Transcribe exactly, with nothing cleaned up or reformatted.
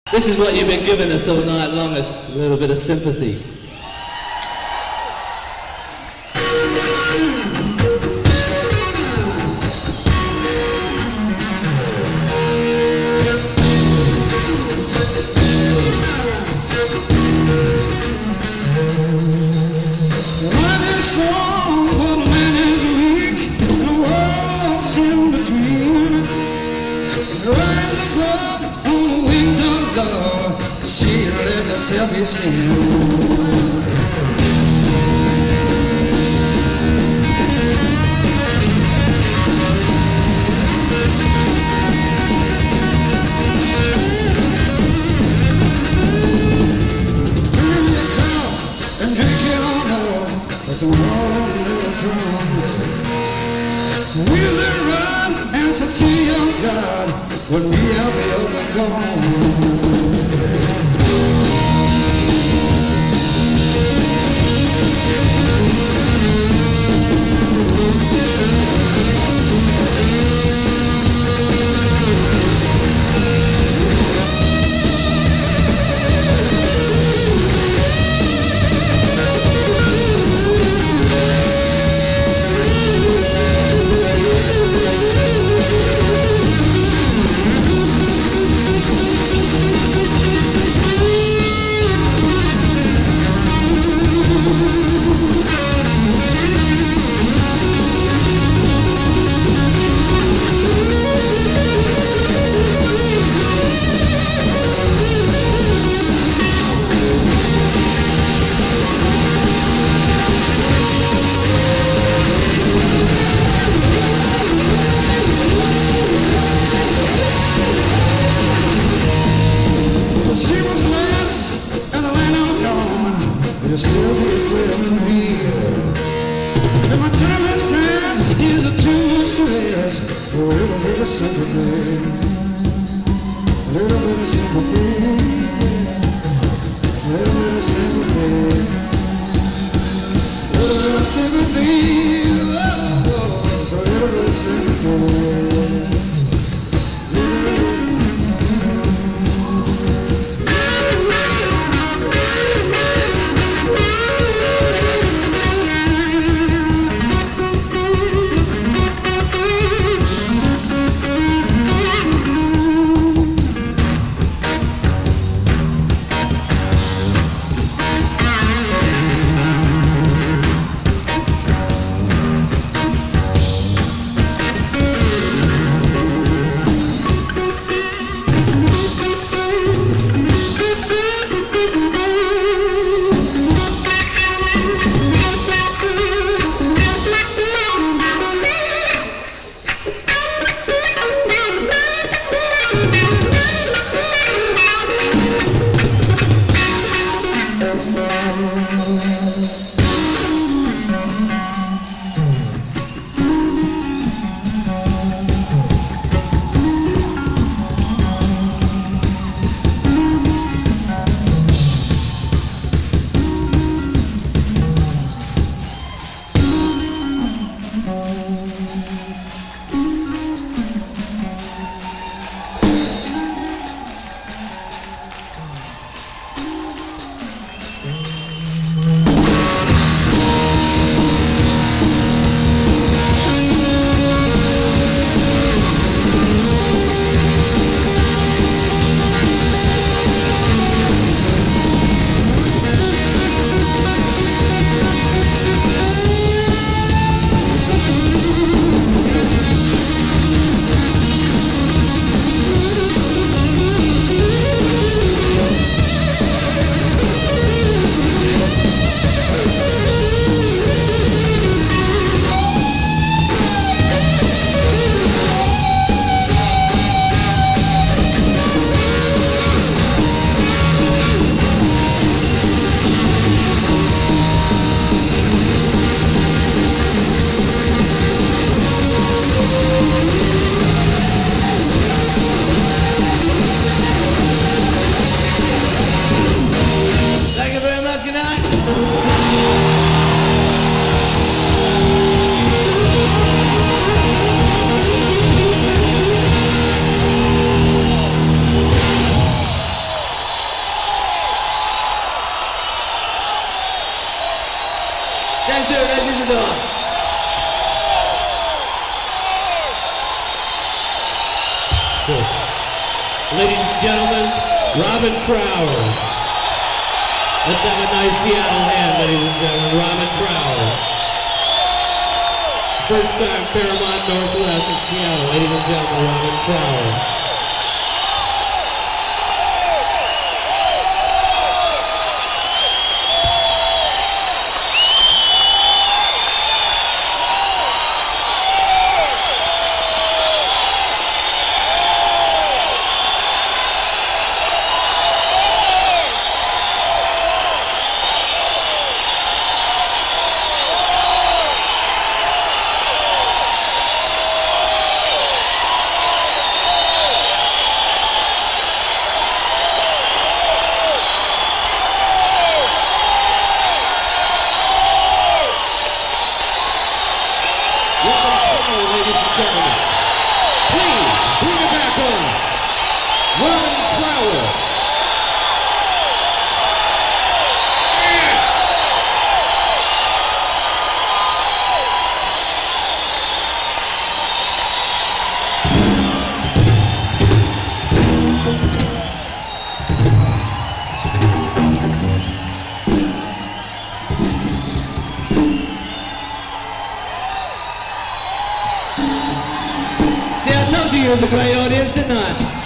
This is what you've been giving us all night long, a little bit of sympathy. Be seen. And drink your oil as the water comes. Will it run? Answer to your God. When we are be overcome. Monsieur Régidor. Ladies and gentlemen, Robin Trower. Let's have a nice Seattle hand, ladies and gentlemen, Robin Trower. First time Paramount Northwest in Seattle, ladies and gentlemen, Robin Trower. See, I told you it was a great audience, didn't I?